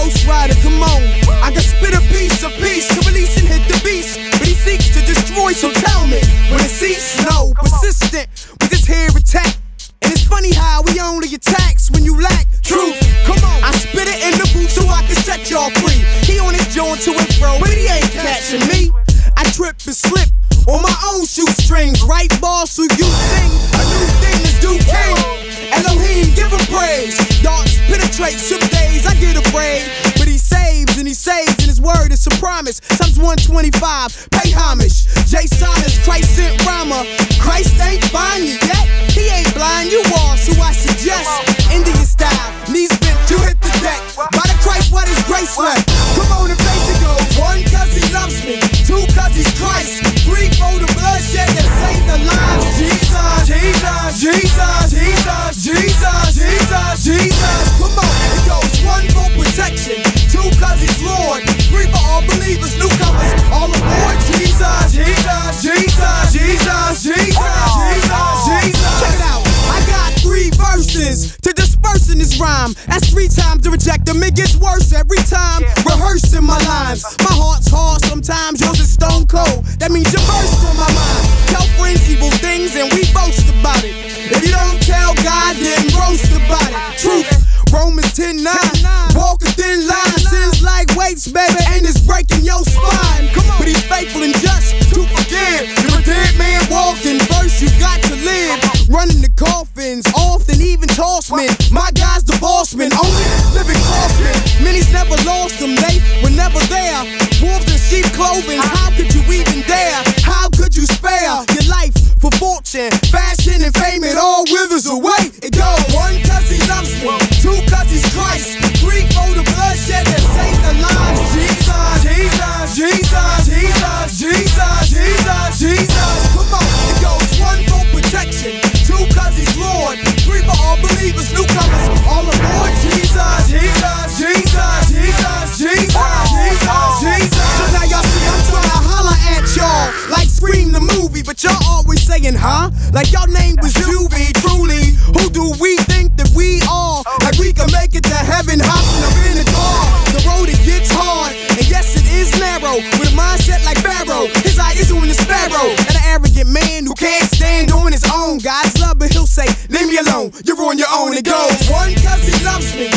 Ghost Rider, come on. I can spit a piece of peace to release and hit the beast, but he seeks to destroy, so tell me, when it cease? No, persistent with this hair attack. And it's funny how he only attacks when you lack truth. Come on, I spit it in the booth so I can set y'all free. He on his joint to and fro, but he ain't catching me. I trip and slip on my own shoestrings, right ball so you sing. A new thing is due king. Elohim, give him praise. Darts penetrate, some days I get afraid, but he saves and his word is a promise. Psalms 125, pay homage. Jason is Christ sent rhymer. Christ ain't find you yet. He ain't blind, you are, so I suggest Indian style, knees bent, you hit the deck. By the Christ, what is grace left? Come on and face it, go. 1, cause he loves me. 2, cause he's Christ. 3, for the bloodshed that saved the lives. Jesus, Jesus, Jesus, Jesus, Jesus, Jesus, Jesus. Come on, it goes 1 for protection. 2, cause he's Lord. 3 for all believers, newcomers, all aboard. Jesus, Jesus, Jesus, Jesus, Jesus, Jesus, Jesus. Check it out, I got 3 verses to disperse in this rhyme. That's 3 times to reject them, it gets worse every time. Rehearsing my lines, my heart's hard sometimes, yours is stone cold. That means you burst on my mind. Tell friends evil things and we boast about it. If you don't tell God, then roast about it. Truth, Romans 10:9. Walk a thin line, sins like weights, baby, and it's breaking your spine. But he's faithful and just to forgive. You're a dead man walking, first you got to live. Running the coffins, often even toss men. My guy's the boss man, only living crossmen. Many's never lost them, they were never there. Wolves in sheep clothing, how could you even dare? How could you spare your life for fortune, fashion, and fame? It all withers away. It goes 1, cause he loves me. 2, cause he's Christ. 3, for the bloodshed that saved the lives. Jesus, Jesus, Jesus, Jesus, Jesus, Jesus, Jesus. Come on, it goes 1 for protection. 2, cause he's Lord. 3 for all believers, newcomers, all aboard. Jesus, Jesus, Jesus, Jesus, Jesus, Jesus, Jesus. So now y'all see I'm trying to holler at y'all like Scream the movie, but y'all always saying, huh? Like y'all name was Juvie, truly. Who do we think that we are? Like we can make it to heaven, hopping up in the car. The road it gets hard, and yes it is narrow. With a mindset like Pharaoh, his eye is doing the sparrow. And an arrogant man who can't stand on his own. God's love, but he'll say, leave me alone, you're on your own. It goes 1, cause he loves me.